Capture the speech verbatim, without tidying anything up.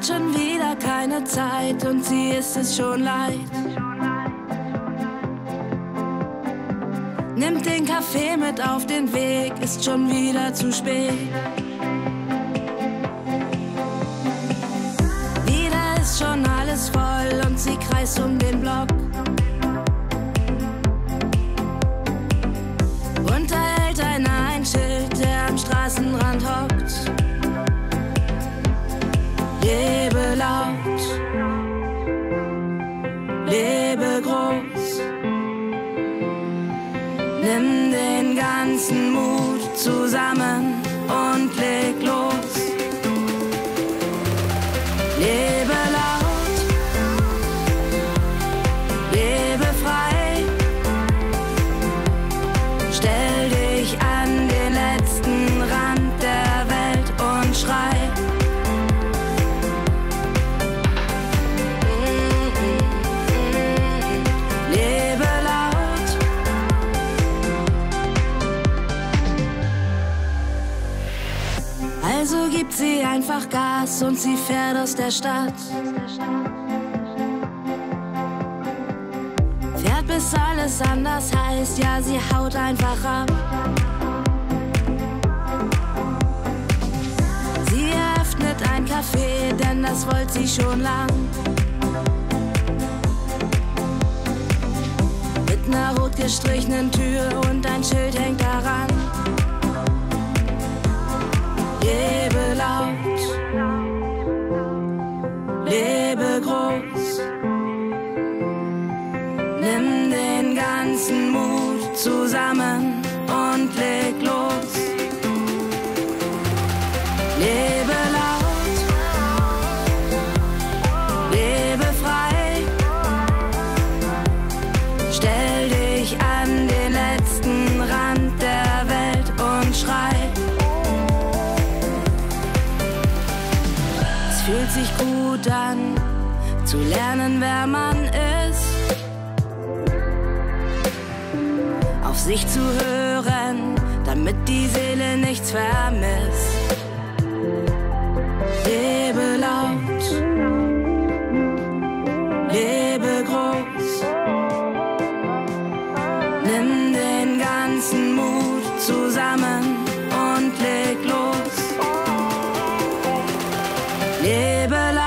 hat schon wieder keine Zeit und sie ist es schon leid. Nimmt den Kaffee mit auf den Weg, ist schon wieder zu spät. Wieder ist schon alles voll und sie kreist um den Block. Unterhält einer ein Schild, der am Straßenrand hockt. Lebe laut, lebe groß. Nimm den ganzen Mut zusammen und leg los. Lebe laut, lebe frei. Stell dich an den letzten Rand der Welt und schrei. Also gibt sie einfach Gas und sie fährt aus der Stadt. Fährt bis alles anders heißt, ja, sie haut einfach ab. Sie eröffnet ein Café, denn das wollte sie schon lang. Mit ner rot gestrichenen Tür und ein Schild hängt daran. Lebe laut, lebe groß. Nimm den ganzen Mut zusammen und leg los. Lebe laut, lebe frei. Stell dich an den letzten Rand der Welt und schrei. Fühlt sich gut an, zu lernen, wer man ist. Auf sich zu hören, damit die Seele nichts vermisst. Lebe laut, lebe groß. Nimm den ganzen Mut zusammen und leg los. Lebe laut.